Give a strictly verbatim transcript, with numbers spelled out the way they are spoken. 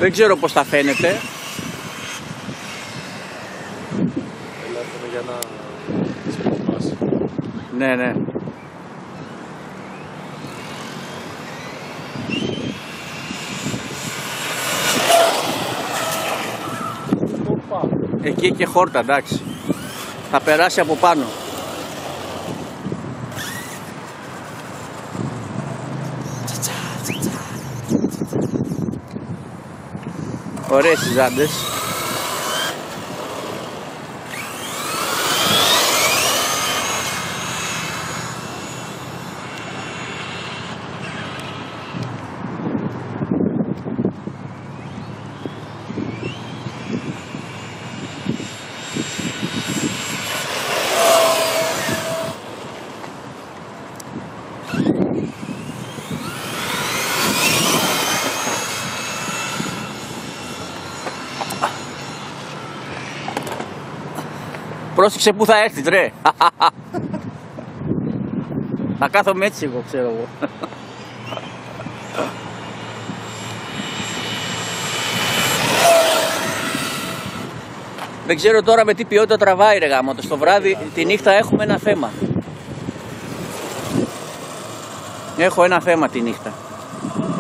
Δεν ξέρω πως θα φαίνεται. Ελεύθερο για να σπουδάσει. Ναι, ναι. Εκεί και χόρτα, εντάξει. Θα περάσει από πάνω. Ωραίες οι ζάντες. Πρόσεξε που θα έρθει, τρε. Θα κάθομαι έτσι εγώ, ξέρω εγώ. Δεν ξέρω τώρα με τι ποιότητα τραβάει ρε γάμο. Στο βράδυ, τη νύχτα έχουμε ένα θέμα. Έχω ένα θέμα τη νύχτα.